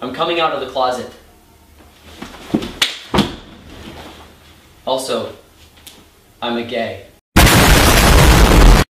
I'm coming out of the closet. Also, I'm a gay.